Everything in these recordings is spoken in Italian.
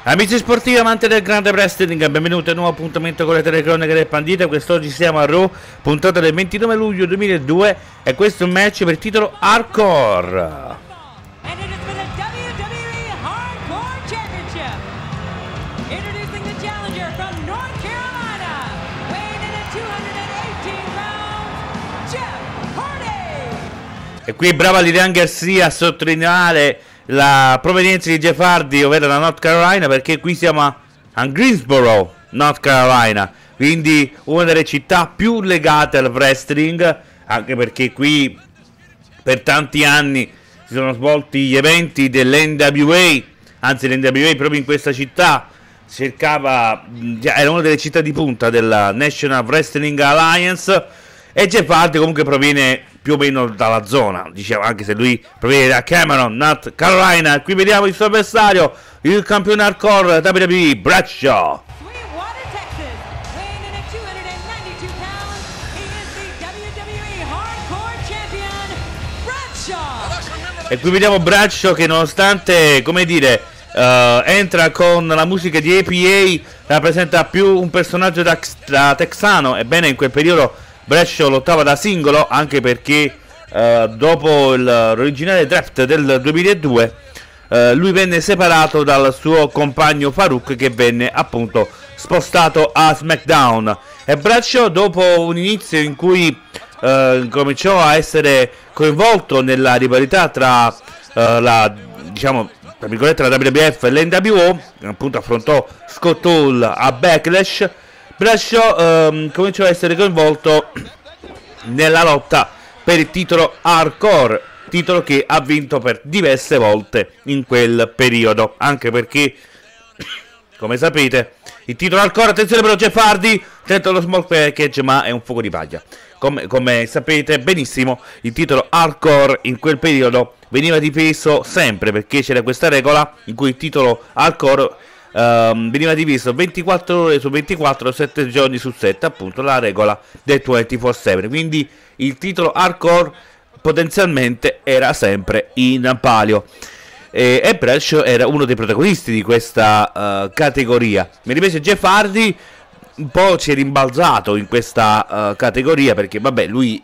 Amici sportivi, amanti del grande wrestling, benvenuti a un nuovo appuntamento con le telecronache del Pandita. Quest'oggi siamo a Raw, puntata del 29 luglio 2002 e questo è un match per il titolo Hardcore. E qui brava Lilian Garcia a sottolineare la provenienza di Jeff Hardy, ovvero da North Carolina, perché qui siamo a Greensboro, North Carolina, quindi una delle città più legate al wrestling, anche perché qui per tanti anni si sono svolti gli eventi dell'NWA, anzi l'NWA proprio in questa città cercava, era una delle città di punta della National Wrestling Alliance, e Jeff Hardy comunque proviene più o meno dalla zona, diciamo, anche se lui proviene da Cameron, North Carolina. Qui vediamo il suo avversario, il campione hardcore WWE, Bradshaw. E qui vediamo Bradshaw che, nonostante, come dire, entra con la musica di APA, rappresenta più un personaggio da texano. Ebbene, in quel periodo Bradshaw lottava da singolo, anche perché dopo l'originale draft del 2002 lui venne separato dal suo compagno Farouk, che venne appunto spostato a SmackDown. E Bradshaw, dopo un inizio in cui cominciò a essere coinvolto nella rivalità tra diciamo tra virgolette la WWF e l'NWO, appunto affrontò Scott Hall a Backlash, Bradshaw cominciò a essere coinvolto nella lotta per il titolo Hardcore, titolo che ha vinto per diverse volte in quel periodo, anche perché, come sapete, il titolo Hardcore, attenzione però Jeff Hardy, tenta lo smoke package ma è un fuoco di paglia. Come sapete benissimo, il titolo Hardcore in quel periodo veniva difeso sempre, perché c'era questa regola in cui il titolo Hardcore veniva diviso 24 ore su 24, 7 giorni su 7, appunto la regola del 24/7, quindi il titolo Hardcore potenzialmente era sempre in palio, e Bradshaw era uno dei protagonisti di questa categoria. Mi invece Jeff Hardy un po' si è rimbalzato in questa categoria, perché vabbè, lui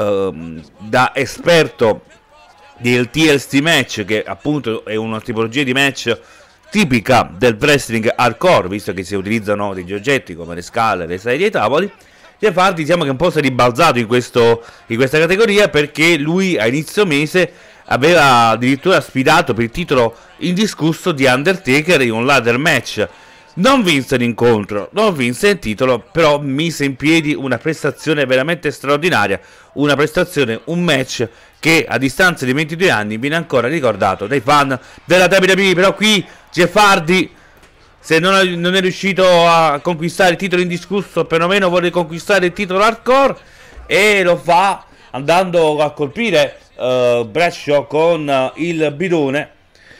da esperto del TLC match, che appunto è una tipologia di match tipica del wrestling hardcore, visto che si utilizzano degli oggetti come le scale, le sedie e i tavoli, Jeff Hardy diciamo che un po' si è ribalzato in questa categoria, perché lui a inizio mese aveva addirittura sfidato per il titolo indiscusso di Undertaker in un ladder match. Non vinse l'incontro, non vinse il titolo, però mise in piedi una prestazione veramente straordinaria, una prestazione, un match che a distanza di 22 anni viene ancora ricordato dai fan della WWE. Però qui Jeff Hardy, se non è riuscito a conquistare il titolo indiscusso, perlomeno vuole conquistare il titolo hardcore, e lo fa andando a colpire Bradshaw con il bidone.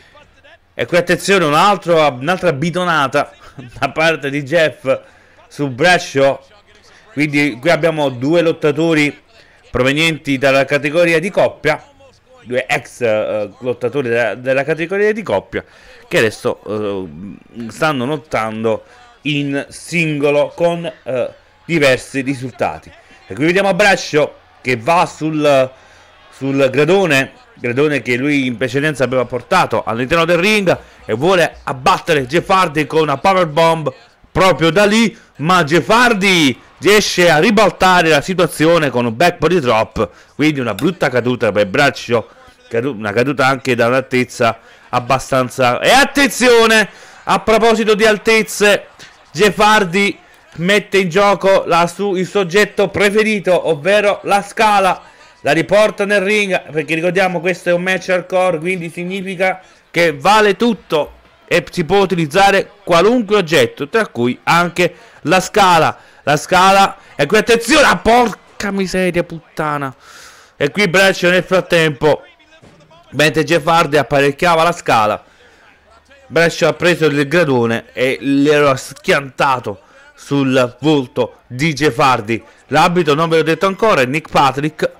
E qui attenzione, un'altra bidonata da parte di Jeff su Bradshaw. Quindi qui abbiamo due lottatori provenienti dalla categoria di coppia, due ex lottatori della categoria di coppia, che adesso stanno lottando in singolo con diversi risultati. E qui vediamo Bradshaw che va sul gradone che lui in precedenza aveva portato all'interno del ring, e vuole abbattere Jeff Hardy con una powerbomb proprio da lì, ma Jeff Hardy riesce a ribaltare la situazione con un back body drop, quindi una brutta caduta per Bradshaw, una caduta anche da un'altezza abbastanza. E attenzione, a proposito di altezze, Jeff Hardy mette in gioco il suo oggetto preferito, ovvero la scala. La riporta nel ring, perché ricordiamo questo è un match hardcore, quindi significa che vale tutto e si può utilizzare qualunque oggetto, tra cui anche la scala. E qui attenzione, porca miseria puttana. E qui Bradshaw nel frattempo, mentre Jeff Hardy apparecchiava la scala, Bradshaw ha preso il gradone e l'era schiantato sul volto di Jeff Hardy. L'arbitro, non ve l'ho detto ancora, è Nick Patrick.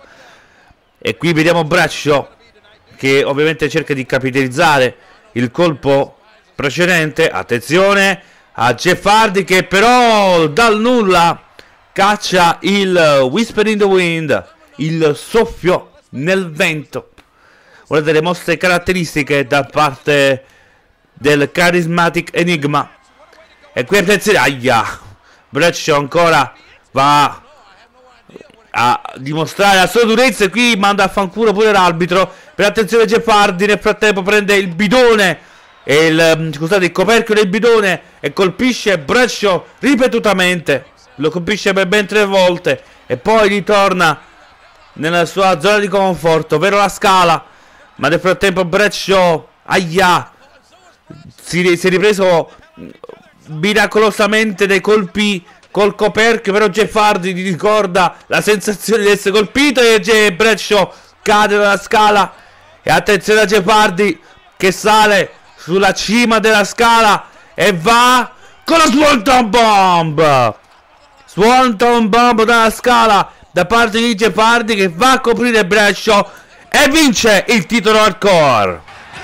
E qui vediamo Bradshaw che ovviamente cerca di capitalizzare il colpo precedente. Attenzione a Jeff Hardy che però dal nulla caccia il Whisper in the Wind, il soffio nel vento, una delle mosse caratteristiche da parte del Charismatic Enigma. E qui attenzione, aia, Bradshaw ancora va a dimostrare la sua durezza e qui manda a fanculo pure l'arbitro. Per attenzione Jeff Hardy nel frattempo prende il bidone e il coperchio del bidone e colpisce Bradshaw ripetutamente, lo colpisce per ben 3 volte e poi ritorna nella sua zona di conforto, ovvero la scala. Ma nel frattempo Bradshaw, aia, si è ripreso miracolosamente dai colpi col coperchio, però Jeff Hardy gli ricorda la sensazione di essere colpito e Bradshaw cade dalla scala. E attenzione a Jeff Hardy che sale sulla cima della scala e va con la Swanton Bomb. Swanton Bomb dalla scala da parte di Jeff Hardy che va a coprire Bradshaw e vince il titolo hardcore.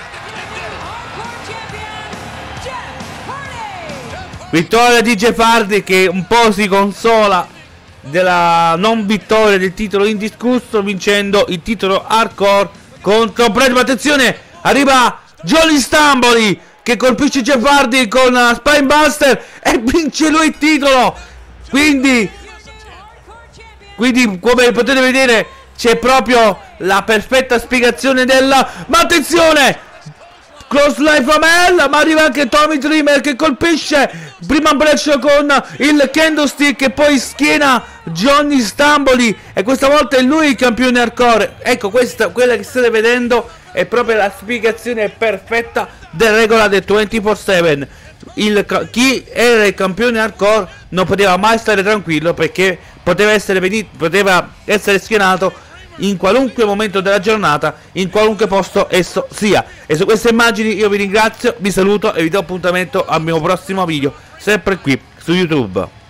Vittoria di Jeff Hardy che un po' si consola della non vittoria del titolo indiscusso, vincendo il titolo hardcore contro Bradshaw. Attenzione, arriva Johnny Stamboli che colpisce Jeff Hardy con Spinebuster e vince lui il titolo. Quindi come potete vedere c'è proprio la perfetta spiegazione della... Ma attenzione! Close line from hell, ma arriva anche Tommy Dreamer che colpisce prima Bradshaw con il candlestick e poi schiena Johnny Stamboli e questa volta è lui il campione hardcore. Ecco, quella che state vedendo è proprio la spiegazione perfetta della regola del 24/7. Chi era il campione hardcore non poteva mai stare tranquillo perché poteva essere schienato in qualunque momento della giornata, in qualunque posto esso sia. E su queste immagini io vi ringrazio, vi saluto e vi do appuntamento al mio prossimo video, sempre qui su YouTube.